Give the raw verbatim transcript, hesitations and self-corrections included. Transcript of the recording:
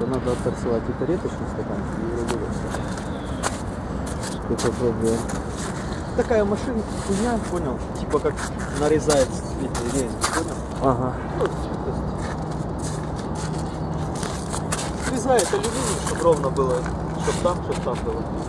То надо отторцевать и кареточный стакан, и регулировать. Что-то проблема. Такая машина, хуйня, понял? Типа как нарезает эти резьбы, понял? Ага. Ну, срезает алюминий, чтобы ровно было, чтобы там, чтобы там было.